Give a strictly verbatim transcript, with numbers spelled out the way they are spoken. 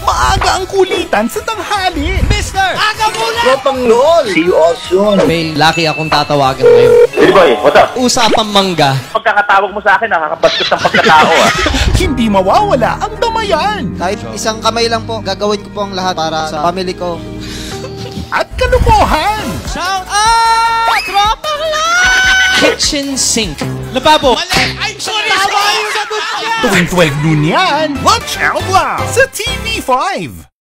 Maaga ang kulitan sa tanghali. Mister! Aga muna! Tropang noon. See you all soon. May laki akong tatawagan ngayon. Hey boy, what's up? Usapang mangga. Pagkakatawag mo sa akin, nakakabastos ng pagkatao ah. Hindi mawawala ang damayan. Kahit isang kamay lang po, gagawin ko po ang lahat para sa family ko. At kalukuhan. Shout out! Tropang lang! Kitchen sink. Lababo! Mali! I'm sorry! Tama yung sagot niya! Tuwing twelve noon yan, watch out lang sa T V five.